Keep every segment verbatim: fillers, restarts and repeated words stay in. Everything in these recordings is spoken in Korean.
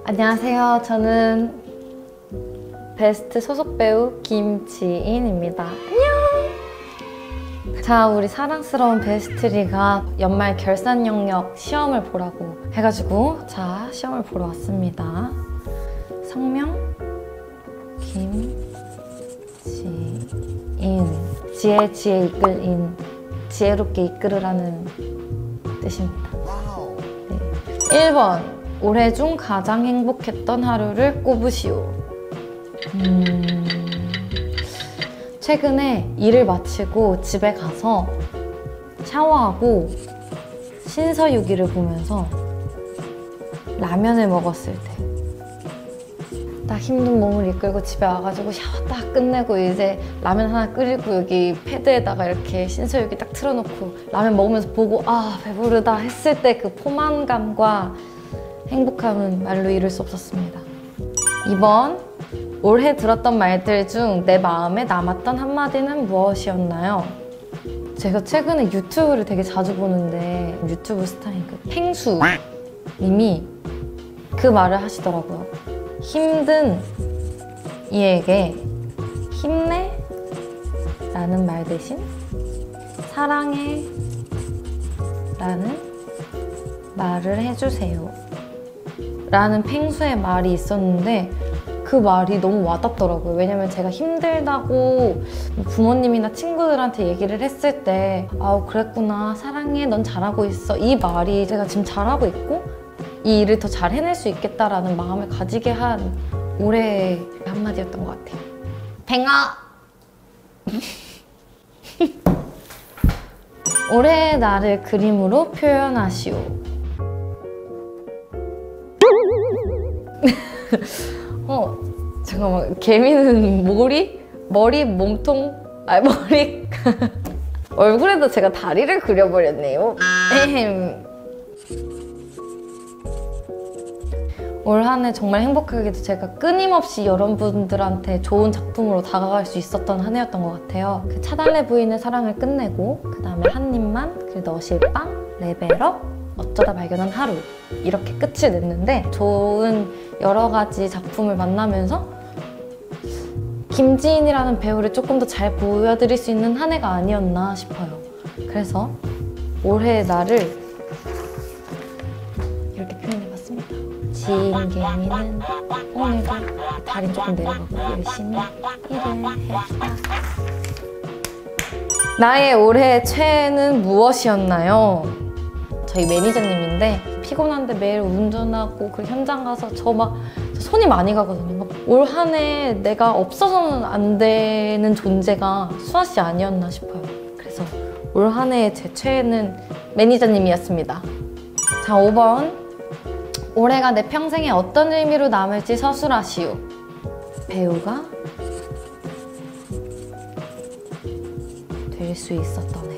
안녕하세요. 저는 베스트 소속 배우 김지인입니다. 안녕! 자, 우리 사랑스러운 베스트리가 연말 결산 영역 시험을 보라고 해가지고 자, 시험을 보러 왔습니다. 성명 김지인. 지혜, 지혜 이끌인. 지혜롭게 이끌으라는 뜻입니다. 네. 일 번. 올해 중 가장 행복했던 하루를 꼽으시오. 음... 최근에 일을 마치고 집에 가서 샤워하고 신서유기를 보면서 라면을 먹었을 때 딱 힘든 몸을 이끌고 집에 와가지고 샤워 딱 끝내고 이제 라면 하나 끓이고 여기 패드에다가 이렇게 신서유기 딱 틀어놓고 라면 먹으면서 보고 아 배부르다 했을 때 그 포만감과 행복함은 말로 이룰 수 없었습니다. 이 번 올해 들었던 말들 중 내 마음에 남았던 한마디는 무엇이었나요? 제가 최근에 유튜브를 되게 자주 보는데 유튜브 스타인 그 펭수 님이 그 말을 하시더라고요. 힘든 이에게 힘내 라는 말 대신 사랑해 라는 말을 해주세요 라는 펭수의 말이 있었는데 그 말이 너무 와닿더라고요. 왜냐면 제가 힘들다고 부모님이나 친구들한테 얘기를 했을 때 아우 그랬구나, 사랑해, 넌 잘하고 있어, 이 말이 제가 지금 잘하고 있고 이 일을 더 잘 해낼 수 있겠다라는 마음을 가지게 한 올해의 한마디였던 것 같아요. 팽아! 올해의 나를 그림으로 표현하시오. 어, 잠깐만. 개미는 머리? 머리, 몸통? 아, 머리? 얼굴에도 제가 다리를 그려버렸네요. 에헴. 올 한 해 정말 행복하게도 제가 끊임없이 여러분들한테 좋은 작품으로 다가갈 수 있었던 한 해였던 것 같아요. 그 차달래 부인의 사랑을 끝내고 그 다음에 한 입만, 그 너실빵, 레벨업, 어쩌다 발견한 하루 이렇게 끝을 냈는데 좋은 여러 가지 작품을 만나면서 김지인이라는 배우를 조금 더 잘 보여드릴 수 있는 한 해가 아니었나 싶어요. 그래서 올해의 나를 이렇게 표현해봤습니다. 지인 개미는 오늘도 다리 조금 내려가고 열심히 일을 했다. 나의 올해 최애는 무엇이었나요? 저희 매니저님인데 피곤한데 매일 운전하고 그 현장 가서 저 막 손이 많이 가거든요. 올 한 해 내가 없어서는 안 되는 존재가 수아 씨 아니었나 싶어요. 그래서 올 한 해의 제 최애는 매니저님이었습니다. 자, 오 번. 올해가 내 평생에 어떤 의미로 남을지 서술하시오. 배우가 될 수 있었던 해.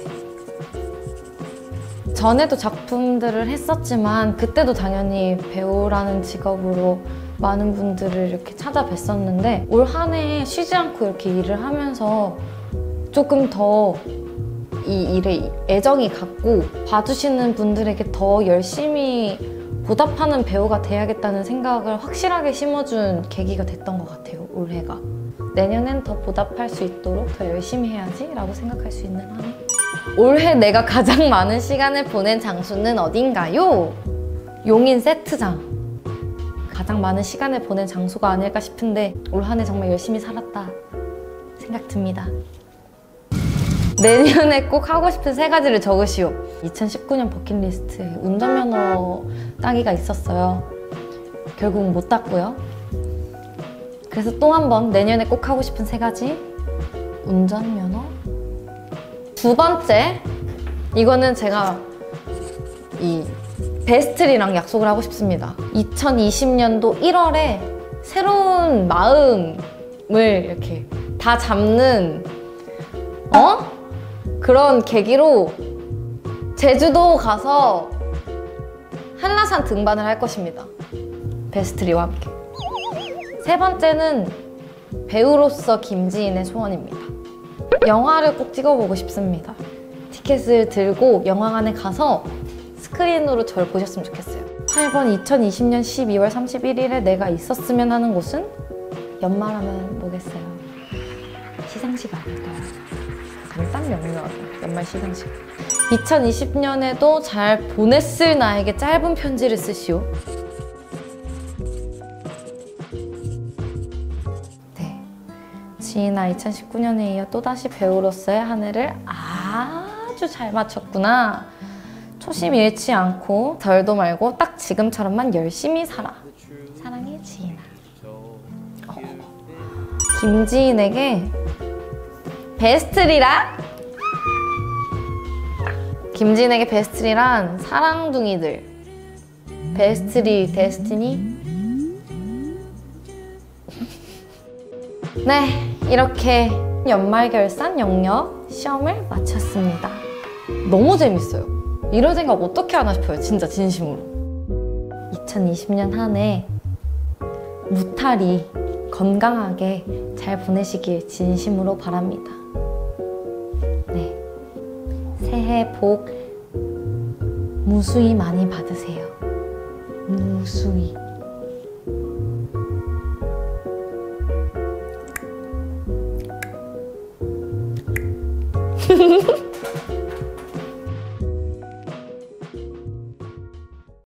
전에도 작품들을 했었지만 그때도 당연히 배우라는 직업으로 많은 분들을 이렇게 찾아뵀었는데 올 한 해 쉬지 않고 이렇게 일을 하면서 조금 더 이 일에 애정이 갔고 봐주시는 분들에게 더 열심히 보답하는 배우가 돼야겠다는 생각을 확실하게 심어준 계기가 됐던 것 같아요, 올해가. 내년엔 더 보답할 수 있도록 더 열심히 해야지 라고 생각할 수 있는 한 해. 올해 내가 가장 많은 시간을 보낸 장소는 어딘가요? 용인 세트장. 가장 많은 시간을 보낸 장소가 아닐까 싶은데 올 한 해 정말 열심히 살았다 생각 듭니다. 내년에 꼭 하고 싶은 세 가지를 적으시오. 이천십구 년 버킷리스트에 운전면허 따기가 있었어요. 결국은 못 땄고요. 그래서 또 한 번 내년에 꼭 하고 싶은 세 가지. 운전면허. 두 번째, 이거는 제가 이 베스트리랑 약속을 하고 싶습니다. 이천이십 년도 일월에 새로운 마음을 이렇게 다 잡는 어? 그런 계기로 제주도 가서 한라산 등반을 할 것입니다. 베스트리와 함께. 세 번째는 배우로서 김지인의 소원입니다. 영화를 꼭 찍어보고 싶습니다. 티켓을 들고 영화관에 가서 스크린으로 저를 보셨으면 좋겠어요. 팔 번 이천이십 년 십이월 삼십일일에 내가 있었으면 하는 곳은? 연말하면 뭐겠어요? 시상식 아닐까요? 간단 명료하게 연말 시상식. 이천이십 년에도 잘 보냈을 나에게 짧은 편지를 쓰시오. 네, 지인아 이천십구 년에 이어 또다시 배우로서의 한 해를 아주 잘 마쳤구나. 초심 잃지 않고 덜도 말고 딱 지금처럼만 열심히 살아. 사랑해 지인아. 어. 김지인에게 베스트리라? 김지인에게 베스트리란 사랑둥이들. 베스트리 데스티니? 네, 이렇게 연말결산 영역 시험을 마쳤습니다. 너무 재밌어요. 이런 생각 어떻게 하나 싶어요. 진짜 진심으로. 이천이십 년 한 해 무탈히 건강하게 잘 보내시길 진심으로 바랍니다. 네, 새해 복 무수히 많이 받으세요. 무수히.